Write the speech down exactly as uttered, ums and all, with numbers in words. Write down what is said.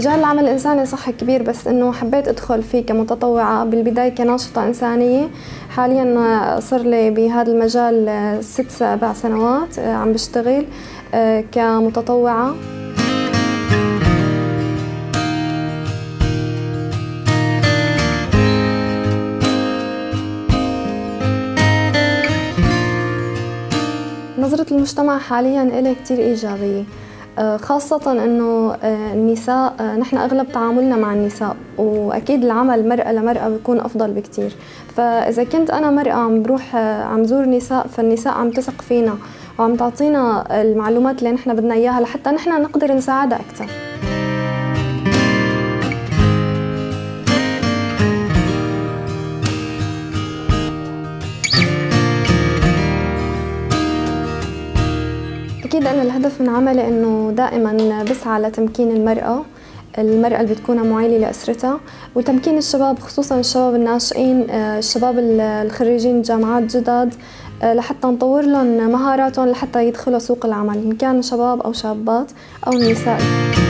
مجال العمل الإنساني صح كبير، بس إنه حبيت أدخل فيه كمتطوعة بالبداية كناشطة إنسانية. حالياً صار لي بهذا المجال ست سبع سنوات عم بشتغل كمتطوعة. نظرة المجتمع حالياً إلي كتير إيجابية، خاصة إنه النساء نحن أغلب تعاملنا مع النساء، وأكيد العمل مرأة لمرأة بيكون أفضل بكتير. فإذا كنت أنا مرأة عم بروح عم زور نساء، فالنساء عم تثق فينا وعم تعطينا المعلومات اللي نحن بدنا إياها لحتى نحن نقدر نساعدها أكثر. أكيد أنا الهدف من عملي إنه دائماً بسعى لتمكين المرأة، المرأة اللي بتكون معيلة لأسرتها، وتمكين الشباب خصوصاً الشباب الناشئين، الشباب الخريجين جامعات جدد، لحتى نطور لهم مهاراتهم لحتى يدخلوا سوق العمل، إن كان شباب أو شابات أو النساء.